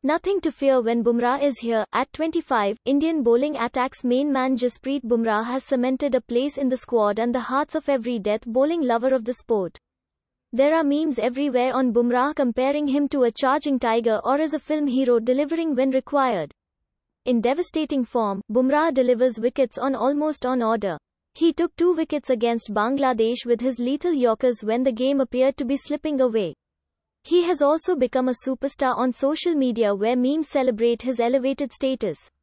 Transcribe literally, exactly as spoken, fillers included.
Nothing to fear when Bumrah is here. At twenty-five, Indian bowling attack's main man Jasprit Bumrah has cemented a place in the squad and the hearts of every death bowling lover of the sport. There are memes everywhere on Bumrah comparing him to a charging tiger or as a film hero delivering when required. In devastating form, Bumrah delivers wickets on almost on order. He took two wickets against Bangladesh with his lethal Yorkers when the game appeared to be slipping away. He has also become a superstar on social media where memes celebrate his elevated status.